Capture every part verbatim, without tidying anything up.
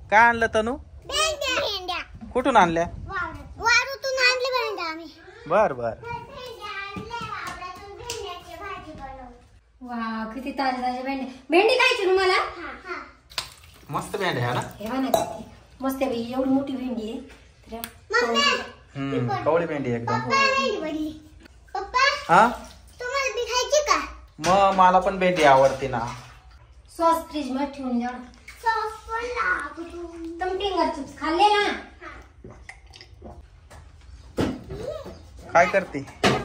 काय आणलं तनू? भेंड्या भेंड्या कुठून आणल्या? वारूतून आणले भेंड्या आम्ही. बर बर. वाव किती ताजे ताजे भेंडी. भेंडी खायची तुम्हाला? मस्त भेंड्या आहे ना? हे बघा ना किती मस्त आहे बाई, एवढी मोठी भेंडी आहे. हम्म कवळी भेंडी एकदम. पप्पा हा तुम्हाला बी खायची का? मग मला पण भेंडी आवडते ना. सॉस फ्रीज मध्ये ठेवून द्या. सॉस पण लागतो. तुम्ही फिंगर चिप्स खाल्ले ना? काय करते?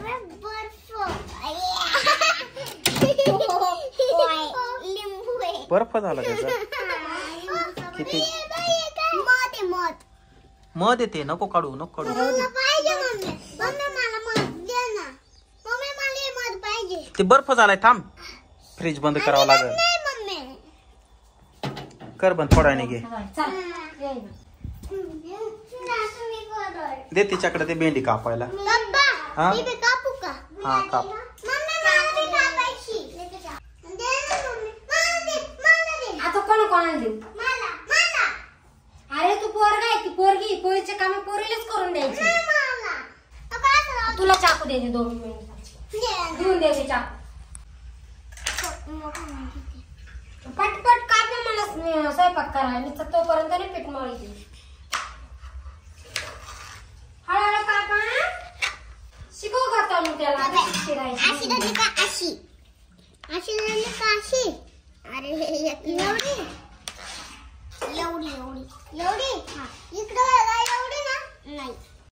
लिंबू आहे. बर्फ झाला त्याचा. किती मध आहे मध. मध येते. नको काढू नको काढू. मला पाहिजे मम्मी. मम्मी मला मध दे ना. मम्मी मला हे मध पाहिजे. ते बर्फ झालाय. थांब फ्रीज बंद करावं लागेल. नाही मम्मी. कर बंद थोडा नाही घे. चल ये ना. दे तिच्याकडे ते भेंडी कापायला. पप्पा हा? मी बी कापू का? हा काप. मम्मी मला बी कापायची. दे ना मम्मी. मला दे मला दे. आता कोण कोणाला देऊ? मला मला. अरे तू पोरगा आहे ती पोरगी. पोरीचे काम पोरीलाच करून द्यायची. मला. पप्पा असं राहू तुला चाकू द्यायचे दोन मिनिटाची. दे. देऊन द्यायचे चाकू. पटपट काप ना, मला स्वयंपाक करायला तोपर्यंत नाही पीठ मळी. हळूहळू कापा. शिकव करता मग त्याला अशी शिरायची. झाली का अशी? अशी झाली का अशी? अरे एवढी एवढी एवढी एवढी हा इकडे एवढी ना नाही